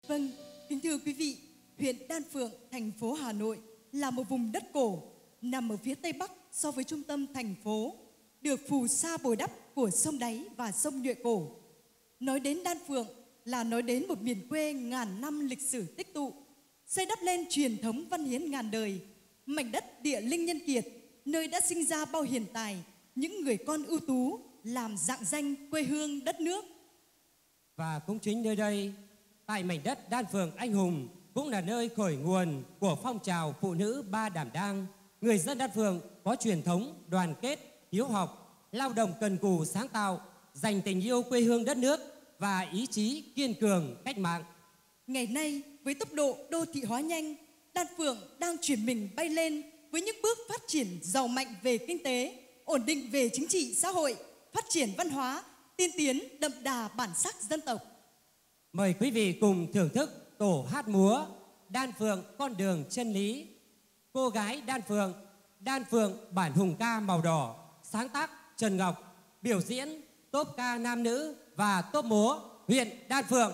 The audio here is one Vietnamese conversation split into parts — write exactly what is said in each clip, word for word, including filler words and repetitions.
Vâng, kính thưa quý vị, huyện Đan Phượng, thành phố Hà Nội là một vùng đất cổ nằm ở phía tây bắc so với trung tâm thành phố, được phù sa bồi đắp của sông Đáy và sông Nhuệ Cổ. Nói đến Đan Phượng là nói đến một miền quê ngàn năm lịch sử tích tụ, xây đắp lên truyền thống văn hiến ngàn đời, mảnh đất địa linh nhân kiệt, nơi đã sinh ra bao hiền tài, những người con ưu tú làm rạng danh quê hương đất nước. Và cũng chính nơi đây, tại mảnh đất Đan Phượng anh hùng, cũng là nơi khởi nguồn của phong trào phụ nữ ba đảm đang. Người dân Đan Phượng có truyền thống đoàn kết, hiếu học, lao động cần cù sáng tạo, dành tình yêu quê hương đất nước và ý chí kiên cường cách mạng. Ngày nay, với tốc độ đô thị hóa nhanh, Đan Phượng đang chuyển mình bay lên với những bước phát triển giàu mạnh về kinh tế, ổn định về chính trị xã hội, phát triển văn hóa, tiên tiến đậm đà bản sắc dân tộc. Mời quý vị cùng thưởng thức tổ hát múa Đan Phượng con đường chân lý. Cô gái Đan Phượng, Đan Phượng bản hùng ca màu đỏ, sáng tác Trần Ngọc, biểu diễn tốp ca nam nữ và tốp múa huyện Đan Phượng.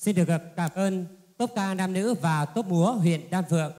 Xin được cảm ơn tốp ca nam nữ và tốp múa huyện Đan Phượng.